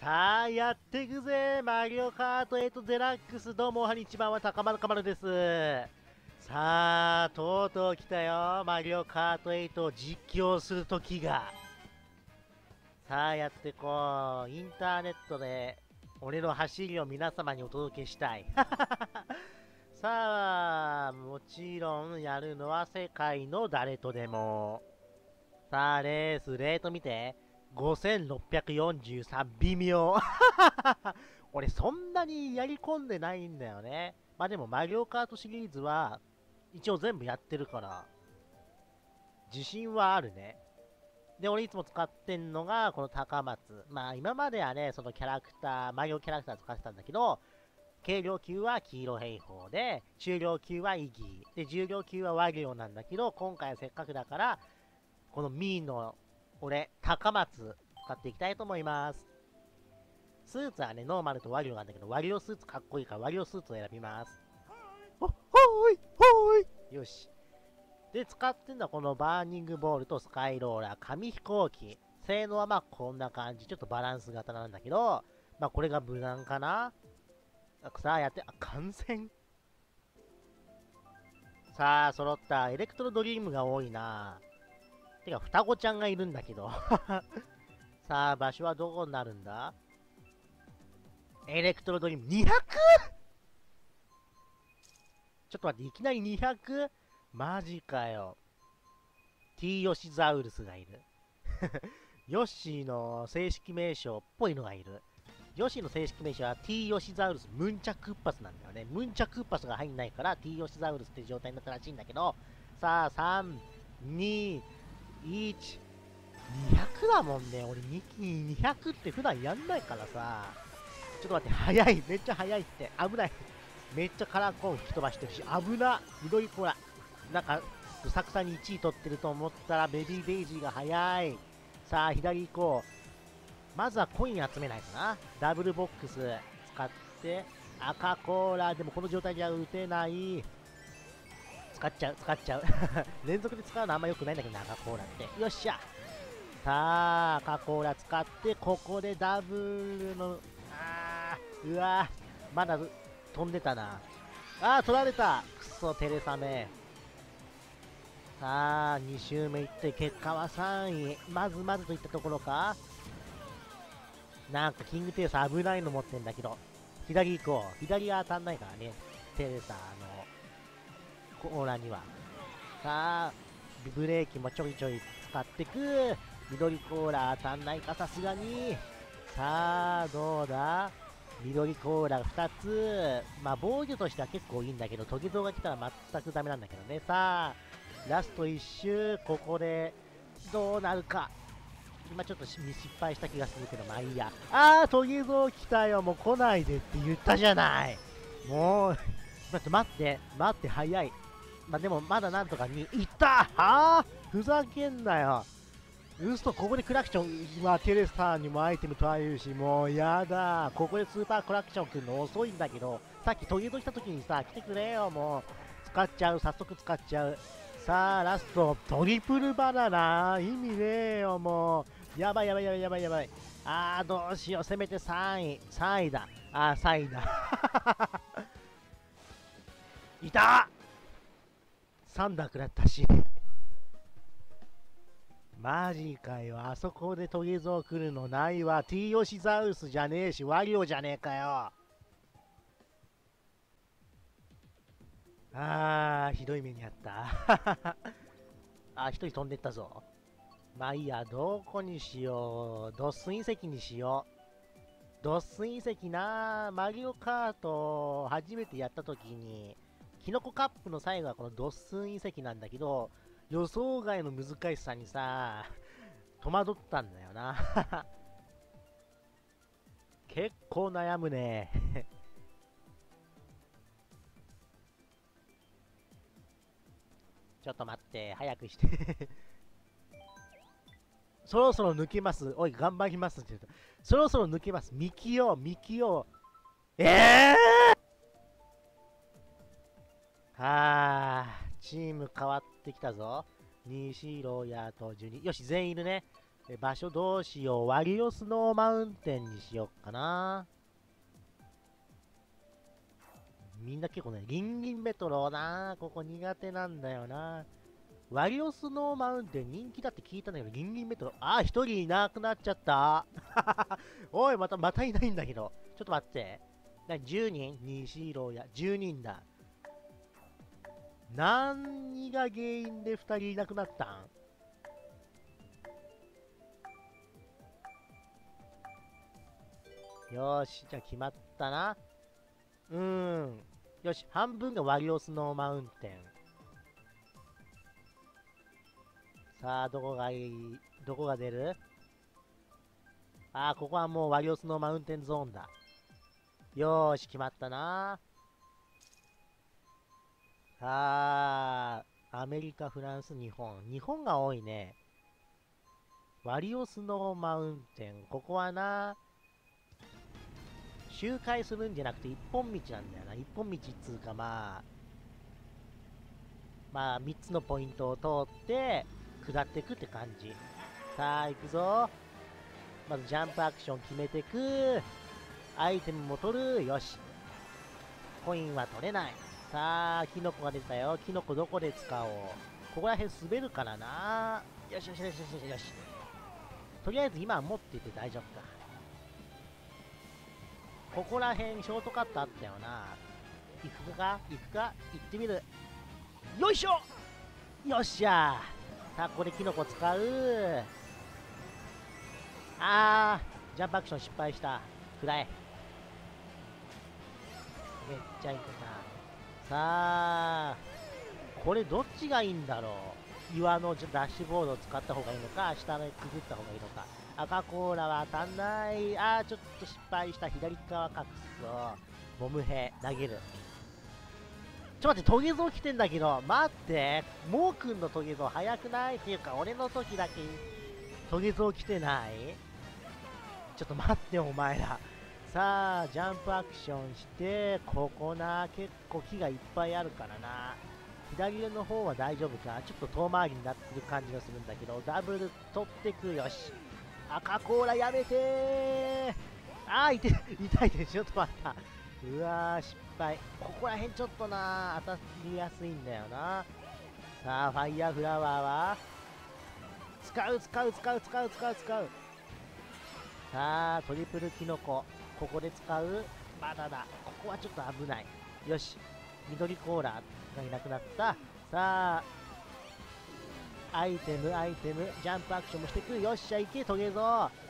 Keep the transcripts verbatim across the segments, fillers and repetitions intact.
さあ、やっていくぜマリオカートエイトデラックス。どうも、おはにちばんは高丸かまるです。さあ、とうとう来たよ。マリオカートエイトを実況する時が。さあ、やってこう。インターネットで、俺の走りを皆様にお届けしたい。さあ、もちろんやるのは世界の誰とでも。さあ、レース、レート見て。ごせんろっぴゃくよんじゅうさん、微妙。俺そんなにやり込んでないんだよね。まあでもマリオカートシリーズは一応全部やってるから、自信はあるね。で、俺いつも使ってんのがこの高松。まあ今まではね、そのキャラクター、マリオキャラクター使ってたんだけど、軽量級は黄色兵法で、中量級はイギー、で、重量級はワリオなんだけど、今回はせっかくだから、このミーの俺、高松使っていきたいと思います。スーツはね、ノーマルとワリオなんだけど、ワリオスーツかっこいいからワリオスーツを選びます。お、ほーい、ほーい。よし。で、使ってんのはこのバーニングボールとスカイローラー、紙飛行機。性能はまあこんな感じ。ちょっとバランス型なんだけど、まあこれが無難かな。さあやって、あ、感染。さあ、揃った。エレクトロドリームが多いな。てか、双子ちゃんがいるんだけど。さあ、場所はどこになるんだ？エレクトロドリーム にひゃく？ ちょっと待って、いきなり にひゃく？ マジかよ。T ヨシザウルスがいる。ヨッシーの正式名称っぽいのがいる。ヨッシーの正式名称は T ヨシザウルスムンチャクッパスなんだよね。ムンチャクッパスが入んないから T ヨシザウルスって状態になったらしいんだけど、さあ、さん、に、いち、にひゃくだもんね。俺にきにひゃくって普段やんないからさ。ちょっと待って、早い。めっちゃ早いって。危ない。めっちゃカラーコーン吹き飛ばしてるし、危な。緑コーラ。なんか、どさくさにいちい取ってると思ったら、ベビーデイジーが早い。さあ、左行こう。まずはコイン集めないとな。ダブルボックス使って、赤コーラ。でもこの状態じゃ打てない。使っちゃう、使っちゃう。連続で使うのあんま良くないんだけどな、赤コーラって。よっしゃ。さあ、赤コーラ使って、ここでダブルの、あー、うわー、まだ飛んでたな。あー、取られた。くそ、テレサメ。さあ、に周目いって、結果はさんい。まずまずといったところか。なんか、キングテレサ危ないの持ってんだけど。左行こう。左は当たんないからね。テレサの、コーラには。さあ、ブレーキもちょいちょい使ってく。緑コーラ当たんないか、さすがに。さあ、どうだ？緑コーラふたつ。まあ、防御としては結構いいんだけど、トゲゾウが来たら全くダメなんだけどね。さあ、ラストいっ周、ここで、どうなるか。今ちょっと失敗した気がするけど、まあいいや。あー、トゲゾウ来たよ。もう来ないでって言ったじゃない。もう、待って、待って、待って、早い。まあでも、まだなんとかに、いったはぁふざけんなよ。嘘、ここでクラクション、まあ、テレスターにもアイテム取られるし、もうやだ。ここでスーパークラクション来るの遅いんだけど、さっきトゲト来た時にさ、来てくれよ、もう。使っちゃう、早速使っちゃう。さあ、ラスト、トリプルバナナ。意味ねえよ、もう。やばいやばいやばいやばいやばい。あー、どうしよう、せめてさんい。さんいだ。あー、さんいだ。いた !さん だくらったし。マジかよ。あそこでトゲゾウ来るのないわ。T ヨシザウルスじゃねえし、ワリオじゃねえかよ。あー、ひどい目にあった。あ、一人飛んでったぞ。まあいいや、どこにしよう。ドッスン遺跡にしよう。ドッスン遺跡な、マリオカート初めてやった時に、キノコカップの最後はこのドッスン遺跡なんだけど、予想外の難しさにさ、戸惑ったんだよな。結構悩むね。ちょっと待って、早くしてそろそろ抜けます。おい、頑張りますって言うと。そろそろ抜けます。ミキオ、ミキオ。ええー、はあ、チーム変わってきたぞ。西ロヤとジュニ。よし、全員いるね。 え場所どうしよう。ワリオスノーマウンテンにしよっかな。みんな結構ね、ギンギンメトロな、ここ苦手なんだよな。ワリオスノーマウンテン人気だって聞いたんだけど、ギンギンメトロ、あー、一人いなくなっちゃった。おい、また、またいないんだけど。ちょっと待って。な、じゅうにん西色や、じゅうにんだ。何が原因でふたりいなくなったん？よーし、じゃあ決まったな。うーん。よし、半分がワリオスノーマウンテン。さあ、どこがいい？どこが出る？ああ、ここはもうワリオスノーマウンテンゾーンだ。よーし、決まったな。さあ、アメリカ、フランス、日本。日本が多いね。ワリオスノーマウンテン。ここはな、周回するんじゃなくて一本道なんだよな。一本道っつうかまあ、まあみっつのポイントを通って下ってくって感じ。さあ、行くぞ。まずジャンプアクション決めてく。アイテムも取る。よし。コインは取れない。さあ、キノコが出たよ。キノコどこで使おう。ここら辺滑るからな。よしよしよしよしよし。とりあえず今は持ってて大丈夫か。ここら辺ショートカットあったよな。行くか行くか行ってみる。よいしょ。よっしゃー。さあ、ここでキノコ使う。あー、ジャンプアクション失敗した。くらえ。めっちゃいくな。さあ、これどっちがいいんだろう。岩のダッシュボードを使った方がいいのか、下でくぐった方がいいのか。赤コーラは当たんない。あー、ちょっと失敗した。左側隠す。ボム兵、投げる。ちょっと待って、トゲゾウ来てんだけど、待って、モーくんのトゲゾウ早くないっていうか、俺の時だけトゲゾウ来てない？ちょっと待って、お前ら。さあ、ジャンプアクションして、ここな、結構木がいっぱいあるからな。左の方は大丈夫か？ちょっと遠回りになってる感じがするんだけど、ダブル取ってく。よし。赤コーラやめてー。あー、痛い、痛いでしょ。ちょっと待った。うわー、失敗。ここら辺ちょっとな、当たりやすいんだよな。さあ、ファイヤーフラワーは使う、使う、使う、使う、使う、使う。さあ、トリプルキノコ。ここで使う。バナナ。ここはちょっと危ない。よし。緑コーラがいなくなった。さあ、アイテム、アイテム、ジャンプアクションもしてくる。よっしゃ、いけ、トゲゾウ。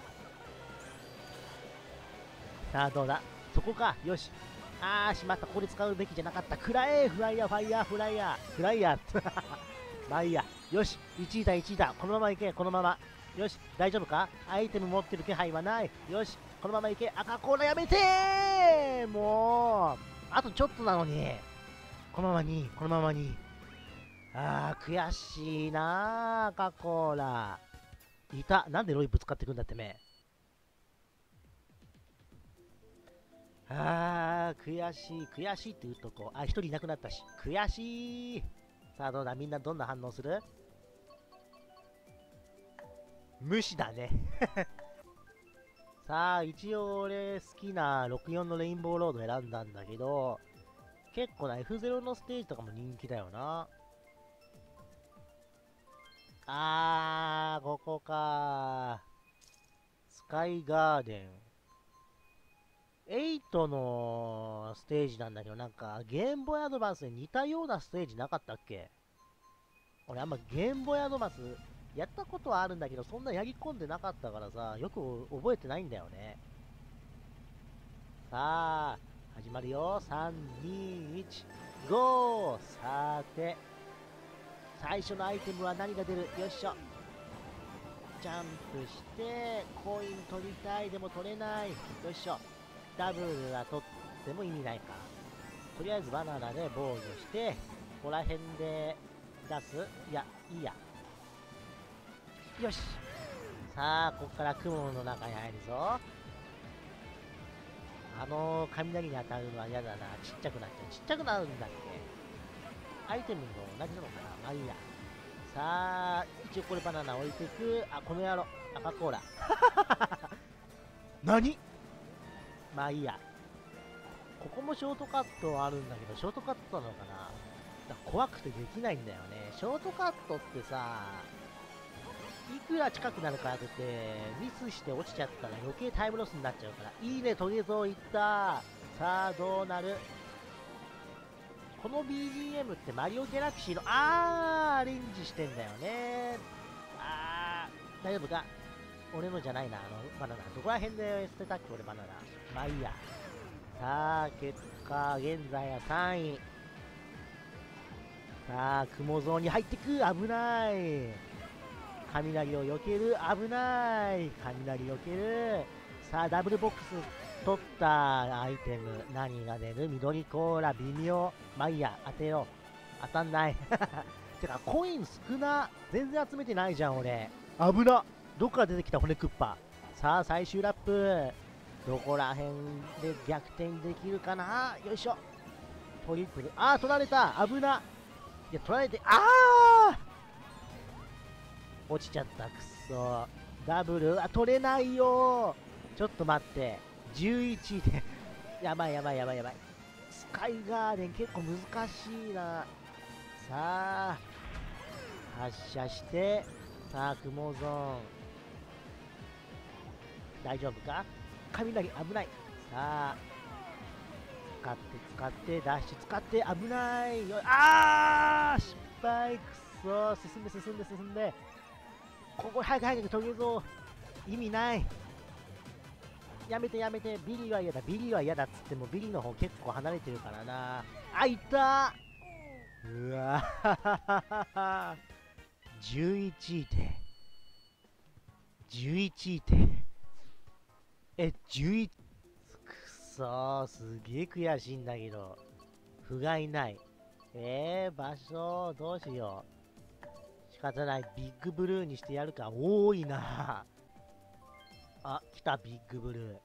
さあ、どうだ？そこか。よし。あー、しまった。ここで使うべきじゃなかった。くらえ、フライヤー、ファイヤー、フライヤー。フライヤー。まあいいや。よし。いちいだ、いちいだ。このままいけ、このまま。よし。大丈夫か？アイテム持ってる気配はない。よし。このままいけ。赤コーラやめてー。もう。あとちょっとなのに。このままに、このままに。あー、悔しいなー、赤コーラ。いた。なんでロイぶつかってくんだってめ。あー、悔しい、悔しいって言うとこう。あ、一人いなくなったし。悔しい。さあ、どうだ？みんなどんな反応する？無視だね。さあ、一応俺好きなろくよんのレインボーロード選んだんだけど、結構な エフゼロ のステージとかも人気だよな。あー、ここか。スカイガーデン。エイトのステージなんだけど、なんか、ゲームボーイアドバンスに似たようなステージなかったっけ？俺あんまゲームボーイアドバンスやったことはあるんだけど、そんなやり込んでなかったからさ、よく覚えてないんだよね。さあ、始まるよ。さん、に、いち、ゴー！さて、最初のアイテムは何が出る？よいしょ。ジャンプして、コイン取りたい。でも取れない。よいしょ。ダブルは取っても意味ないか。とりあえずバナナで防御して、ここら辺で出す。いや、いいや。よし。さあ、ここから雲の中に入るぞ。あのー、雷に当たるのは嫌だな。ちっちゃくなっちゃう。ちっちゃくなるんだっけ？アイテムと同じなのかな？まあいいや。さあ、一応これバナナ置いていく。あ、この野郎。 赤コーラ。何？まあいいや。ここもショートカットあるんだけど、ショートカットなのかな？だから怖くてできないんだよね。ショートカットってさ、いくら近くなるからといって、ミスして落ちちゃったら余計タイムロスになっちゃうから。いいね、トゲゾウいった。さあ、どうなる？この ビージーエム ってマリオギャラクシーの、あー、アレンジしてんだよね。あー、大丈夫か？俺のじゃないな、あの、バナナ。どこら辺で捨てたっけ、俺バナナ。まあいいや。さあ、結果、現在はさんい。さあ、雲ゾーンに入ってく。危ない。雷を避ける。危ない。雷避ける。さあ、ダブルボックス取ったアイテム。何が出る？緑コーラ、微妙。まあいいや、当てよう。当たんない。てか、コイン少な。全然集めてないじゃん、俺。危な。どっから出てきた骨クッパ。さあ、最終ラップ。どこら辺で逆転できるかな？よいしょ。トリプル。あー、取られた。危な。いや、取られて、あー落ちちゃった。くっそ。ダブル。あ、取れないよ。ちょっと待って。じゅういちいで。やばいやばいやばいやばい。スカイガーデン結構難しいな。さあ。発射して。さあ、雲ゾーン。大丈夫か？雷危ない。さあ。使って使ってダッシュ使って危ないよ。あー失敗。くっそ。進んで進んで進んで。ここ早く早くトゲゾウ。意味ない。やめてやめて。ビリーは嫌だ。ビリーは嫌だっつってもビリーの方結構離れてるからな。あ、いったー。うわーじゅういちいて。じゅういちいて。え、じゅういち、くそー、すげえ悔しいんだけど。不甲斐ない。えー、場所、どうしよう。仕方ない。ビッグブルーにしてやるか。多いな。あ、来た、ビッグブルー。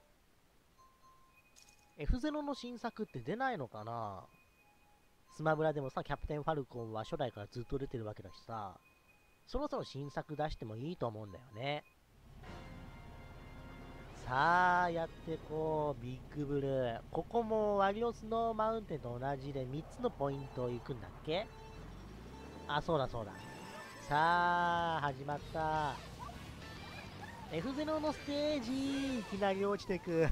エフゼロ の新作って出ないのかな？スマブラでもさ、キャプテンファルコンは初代からずっと出てるわけだしさ、そろそろ新作出してもいいと思うんだよね。さあ、やってこう、ビッグブルー。ここもワリオスのマウンテンと同じでみっつのポイントを行くんだっけ？あ、そうだそうだ。さあ、始まった。エフゼロ のステージ、いきなり落ちてく。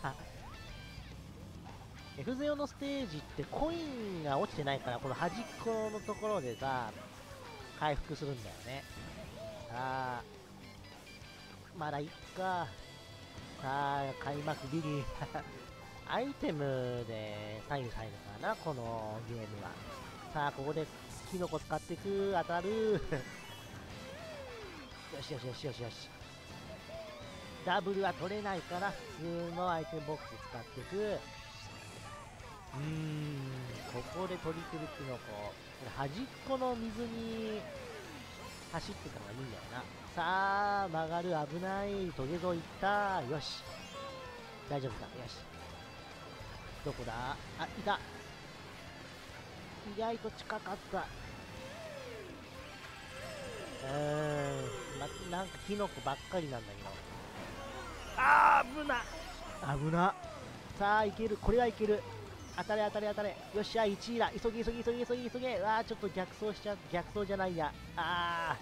エフゼロ のステージってコインが落ちてないから、この端っこのところでさ、回復するんだよね。さあ、まだいっか。さあ、開幕ビリー。アイテムで左右されるからな、このゲームは。さあ、ここでキノコ使っていく。当たる。よしよしよしよしよし。ダブルは取れないから、普通のアイテムボックス使っていく。うーん、ここでトリプルキノコ。これ端っこの水に走ってた方がいいんだよな。さあ、曲がる。危ない。トゲゾウいった。よし。大丈夫か。よし。どこだ？あ、いた。意外と近かった。うーん、ま、なんかキノコばっかりなんだけど。あー、危な。危な。さあ、いける。これはいける。当たれ当たれ当たれ。よっしゃ、いちいだ。急げ急げ急げ急げ急げ。うわー、ちょっと逆走しちゃう。逆走じゃないや。あ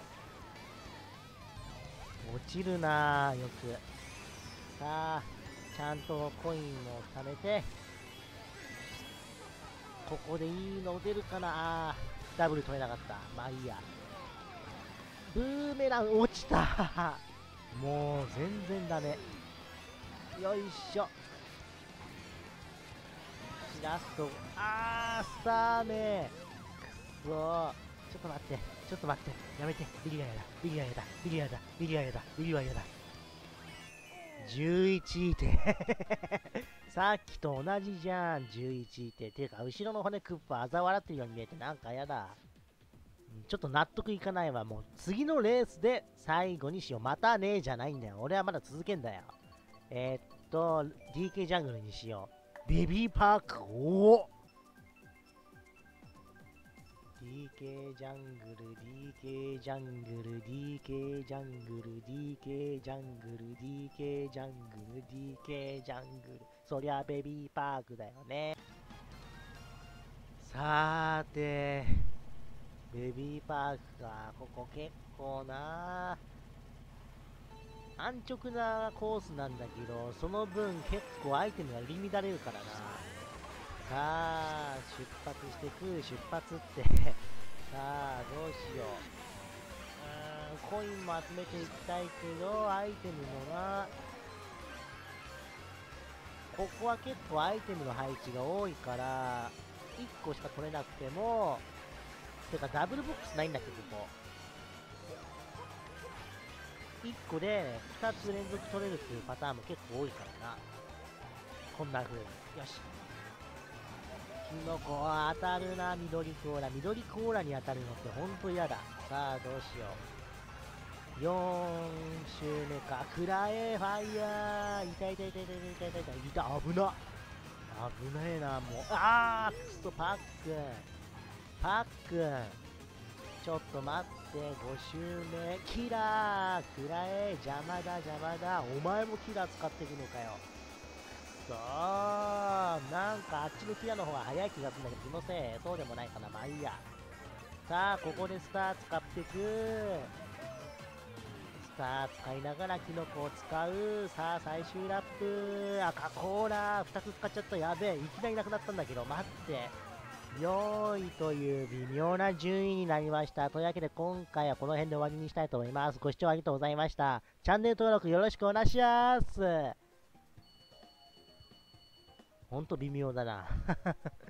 ー。落ちるなー、よく。さあ、ちゃんとコインも貯めて。ここでいいの出るかなあー。ダブル取れなかった。まあいいや。ブーメラン落ちた。もう全然ダメ。よいしょ。ラスト。あー、スターメくそー。ちょっと待って。ちょっと待って。やめて。ビリはやだ。ビリはやだ。ビリはやだ。ビリはやだ。ビリはやだ。じゅういちいて。さっきと同じじゃん。じゅういちいて。ていうか、後ろの骨クッパ嘲笑ってるように見えてなんかやだ。ちょっと納得いかないわ。もう次のレースで最後にしよう。またねえじゃないんだよ。俺はまだ続けんだよ。えー、っと、ディーケー ジャングルにしよう。ベビーパーク、おお !ディィーケー ジャングル ディーケー ジャングル ディーケー ジャングル ディーケー ジャングル ディーケー ジャングル ディーケー ジャングル、そりゃベビーパークだよね。さーて、ベビーパークか。ここ結構な安直なコースなんだけど、その分結構アイテムが入り乱れるからな。さあ、出発してく、出発って。さあ、どうしよう。うーん、コインも集めていきたいけど、アイテムもな。ここは結構アイテムの配置が多いから、いっこしか取れなくても、てかダブルボックスないんだけど、ここ。いっこでふたつ連続取れるっていうパターンも結構多いからな。こんな風に。よし。キノコ当たるな、緑コーラ。緑コーラに当たるのってほんと嫌だ。さあ、どうしよう。よん周目か。くらえ、ファイヤー。痛い痛い痛い痛い痛い痛い痛い。痛い、危な。危ないな、もう。あー、くそ、パックン。パックン。ちょっと待って、ご周目。キラー。くらえ、邪魔だ、邪魔だ。お前もキラー使っていくのかよ。そう、なんかあっちのキラの方が早い気がするんだけど、気のせい、そうでもないかな、まあいいや。さあ、ここでスター使っていく。スター使いながらキノコを使う。さあ、最終ラップ。赤コーラ、ふたつ使っちゃった。やべえ、いきなりなくなったんだけど、待って。よーいという微妙な順位になりました。というわけで今回はこの辺で終わりにしたいと思います。ご視聴ありがとうございました。チャンネル登録よろしくお願いします。ほんと微妙だな。